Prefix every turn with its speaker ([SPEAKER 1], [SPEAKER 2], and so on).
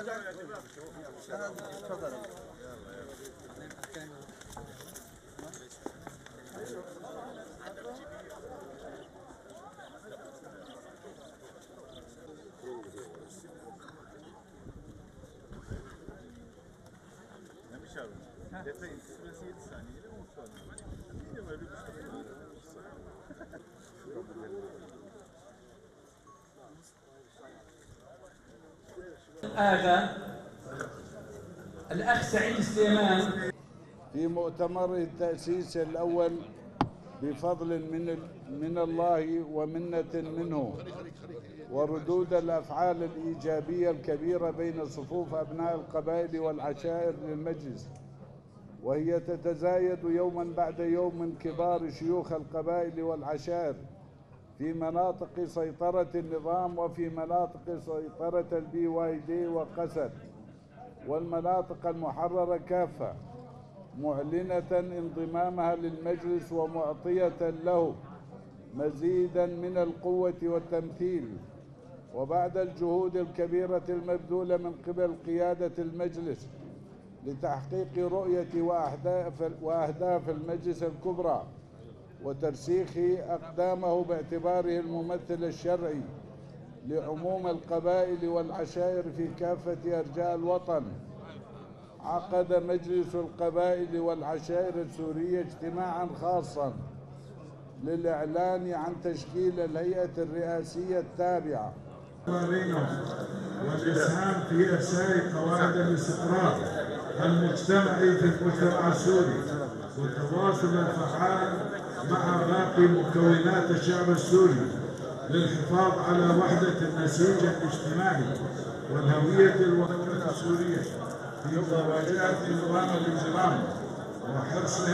[SPEAKER 1] Detayın süresi 7 saniyeyle 10 saniye. Yine böyle bir
[SPEAKER 2] هذا الأخ سعيد سليمان
[SPEAKER 3] في مؤتمر التأسيس الأول بفضل من الله ومنة منه وردود الأفعال الإيجابية الكبيرة بين صفوف أبناء القبائل والعشائر للمجلس، وهي تتزايد يوما بعد يوم من كبار شيوخ القبائل والعشائر في مناطق سيطرة النظام وفي مناطق سيطرة الBYD وقسد والمناطق المحررة كافة، معلنة انضمامها للمجلس ومعطية له مزيدا من القوة والتمثيل. وبعد الجهود الكبيرة المبذولة من قبل قيادة المجلس لتحقيق رؤية وأهداف المجلس الكبرى وترسيخ أقدامه باعتباره الممثل الشرعي لعموم القبائل والعشائر في كافة أرجاء الوطن، عقد مجلس القبائل والعشائر السورية اجتماعا خاصا للإعلان عن تشكيل الهيئة الرئاسية التابعة
[SPEAKER 4] والإسهام في إرساء قواعد الاستقرار المجتمعي في المجتمع السوري والتواصل الفعال مع باقي مكونات الشعب السوري للحفاظ على وحدة النسيج الاجتماعي والهوية الوطنية السورية في مواجهة نظام الإجرام وحرص